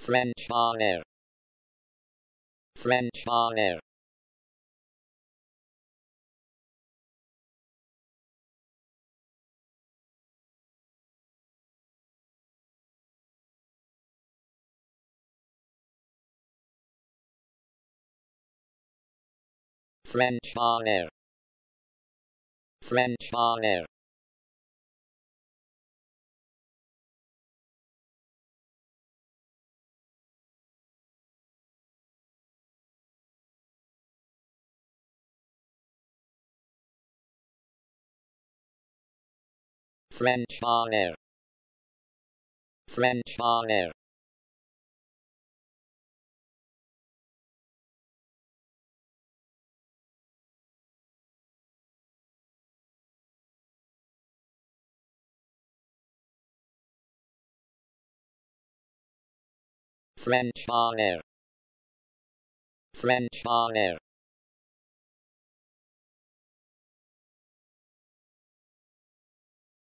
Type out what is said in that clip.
French on air. French on air. French on air. French on air. French on air. French on air. French on air. French on air.